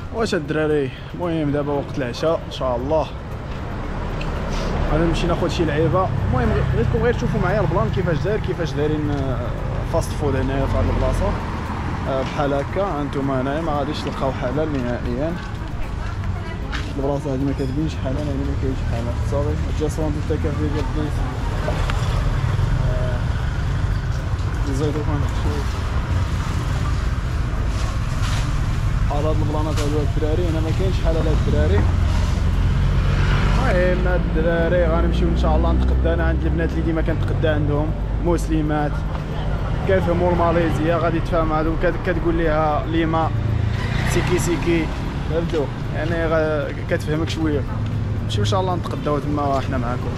واش الدراري؟ المهم دابا وقت العشاء ان شاء الله غادي نمشي ناخذ شي لعيبه. المهم بغيتكم غير تشوفوا معايا البلان كيفاش داير، كيفاش دايرين فاست فود هنايا في هاد البلاصه. بحال هكا انتما هنايا ما غاديش تلقاو حلال نهائيا. البلاصه هادي ما كتبينش حلال، هادي ما كاينش حلال. صافي جاست وانت تيك ا فيديو بليز. زيدو كنشوف على هاد البلانات هادو الدراري. هنا ما كاينش حلال هاد الدراري. المهم هاد الدراري غنمشيو ان شاء الله نتقدا انا عند البنات اللي ديما كنتقدا عندهم، مسلمات كيفهموا الماليزيه. غادي تفهم هادو كتقول ليها ليما سيكي سيكي، فهمتوا يعني كتفهمك شويه. نمشيو ان شاء الله نتقداو تما حنا معاكم.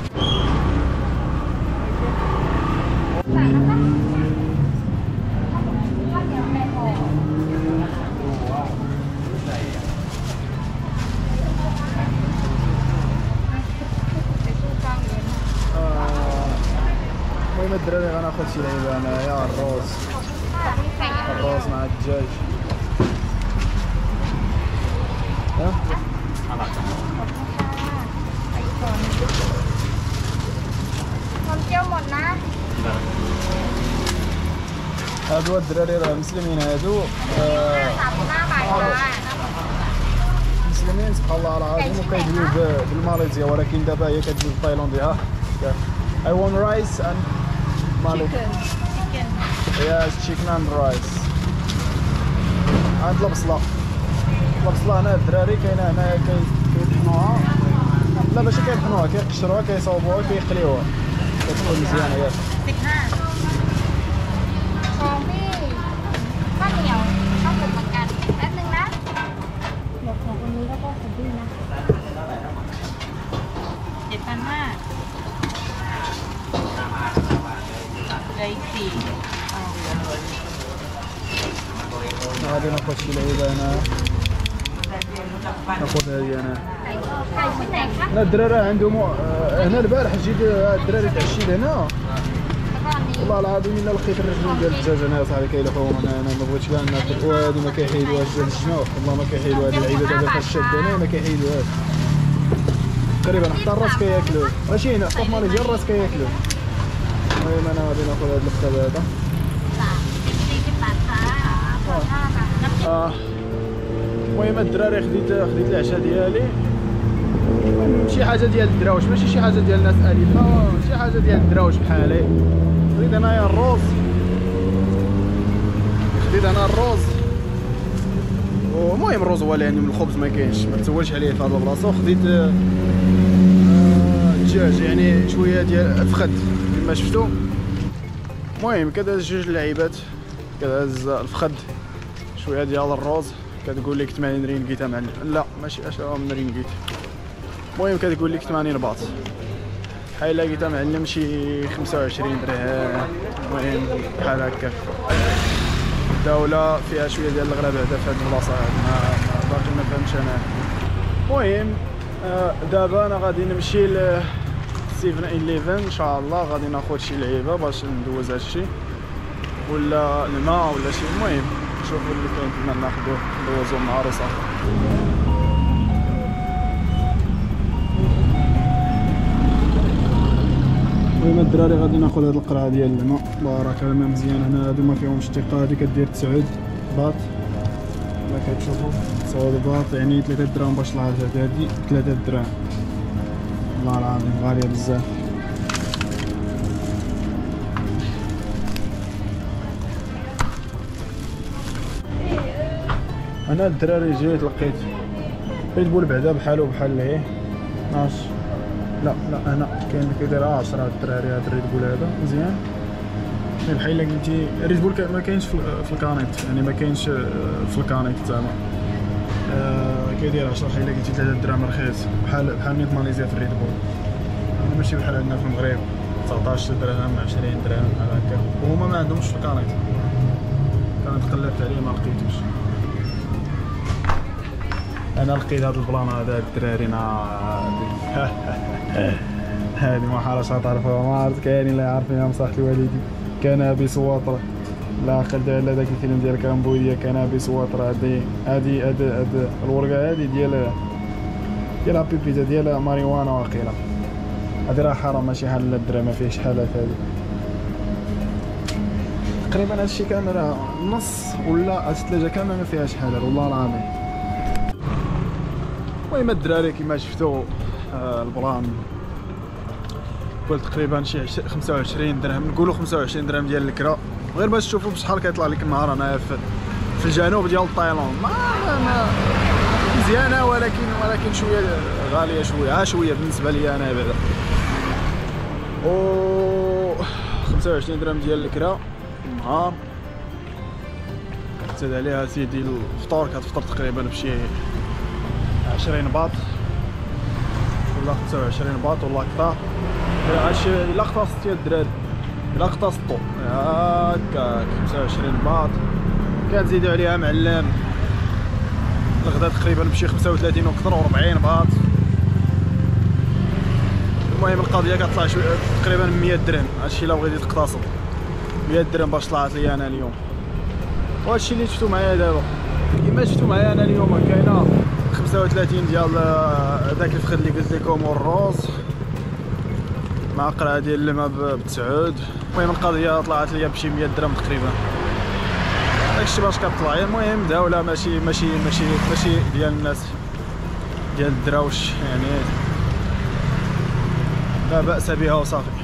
المهم الدراري غناخد شي لعيبه انايا، الروز مع الدجاج. هادو الدراري راه مسلمين هادو، مسلمين سبحان الله العظيم وكيدويو بالماليزيا، ولكن دابا هي كتجي بالتايلانديه. I want rice and Chicken. Yes, chicken and rice. عند البصلة هنا الدراري كاينه هنايا كيطحنوها، لا ماشي كيطحنوها، كيقشروها كيصاوبوها كيقليوها كتكون مزيانه. ياك غادي ناخذ شي لعيبه هنا، ناخذ هذه انا. هنا الدراري عندهم هنا البارح جيت الدراري تعشيت هنا والله العظيم الا لقيت الرجل ديال الدجاج هنا صاحبي كيلوحوهم. انا ما بغيتش كاع ناكل، وهادو ما كيحيدوهاش ديال الجنوح، والله ما كيحيدوا هاد اللعيبه دابا فاش شاداني ما كيحيدوهاش تقريبا، حتى الراس كياكلوه، ماشي هنا حتى في ماليزيا الراس كياكلوه. المهم انا غادي ناخذ هاد الخبز هذا. المهم الدراري خديت العشاء ديالي، شي حاجه ديال الدراوش، ماشي شي حاجه ديال الناس اليفه، شي حاجه ديال الدراوش بحالي. خديت انايا الروز، المهم الروز هو يعني من الخبز ما كاينش، ما تسولش عليه في هذه البلاصه. وخديت الدجاج يعني شويه ديال الفخذ كما شفتوا. المهم كداز جوج لعيبات، كداز الفخذ شويه ديال الروز، كتقول لك 80 رينغيت معلم، لا ماشي اشهر من رينغيت. المهم كتقول لك 80 باط، بحال لقيتها معلم شي 25 درهم. المهم بحال هكا الدوله فيها شويه ديال الغرابه هذا في هذه البلاصه، باقي ما فهمتش انا. المهم دابا انا غادي نمشي ل 7-11 ان شاء الله، غادي ناخذ شي لعيبه باش ندوز هادشي ولا الماء ولا شي. المهم نشوفوا اللي كاين تما ناخذوه ندوزو مع صافي. المهم الدراري غادي ناخذ هاد القرعه ديال الماء، بارك الماء مزيان. هنا هادو ما فيهمش ثقه، هادي كدير 9 باط كما كتشوفوا، 9 باط يعني 3 دراهم باش العادات، هادي 3 دراهم والله العظيم غاليه بزاف. انا الدراري جيت لقيت ريد بول بعدا بحالو بحال ليه 12، لا انا كاين اللي كيدير 10 الدراري. هاد الريد بول هذا مزيان بحال الا قلتي ريد بول ما كاينش في الكانيت، يعني ما كاينش في الكانيت زعما كيدير 10 بحال الا قلتي 3 دراهم رخيص، بحال نيت ماليزيا في الريد بول. ماشي بحال عندنا في المغرب 19 درهم 20 درهم بحال هكا، وهما ما عندهمش في الكانيت. كانت قلبت عليه ما لقيتوش. انا لقيت هاد البلان هذا الدراري هادي ما حالاش تعرفوها، ما عرفت كاين اللي يعرفني مصاحبي والدي كان بصواطره. لا خلد على داك الفيلم ديال كامبوديا كنابيس واتر. هادي الورقه هادي ديال بيبيتا ديال ماريوانا واقيلا. هادي راه حرام ماشي حال الدرا ما فيهش حالات هادي تقريبا. هادشي كامل راه نص ولا الثلاجه كامله ما فيهاش حالات والله العظيم. المهم الدراري كيما شفتوا البلان قلت تقريبا شي 25 درهم، نقولوا 25 درهم ديال الكرا، غير باش تشوفوا بشحال كيطلع لك النهار هنايا في الجنوب ديال تايلاند. ما مزيانه ولكن شويه غاليه شويه بالنسبه لي انا بعدا. و 25 درهم ديال الكرا النهار. زاد عليها سيدي الفطور، كتفطر تقريبا بشي 20 باط ولا 25 باط ولا اكثر. هادشي الا اقتصدت يا الدراري، الا اقتصدتو هكاك 25 باط كنزيدو عليها معلم الغدا تقريبا بشي 35 وكثر و40 باط. المهم القضيه كتطلع تقريبا 100 درهم. هادشي الا بغيتي تقتصد 100 درهم باش طلعت لي انا اليوم. وهادشي اللي شفتو معايا دابا كيما شفتو معايا انا اليوم كاينه 35 ديال داك الفخذ اللي قلت لكم والروز مع قرعه ديال الماء بتسعود. المهم القضيه طلعت ليا بشي 100 درهم تقريبا. داكشي باش كطلع. المهم دوله ماشي ديال الناس ديال الدراوش يعني، لا باس بها وصافي.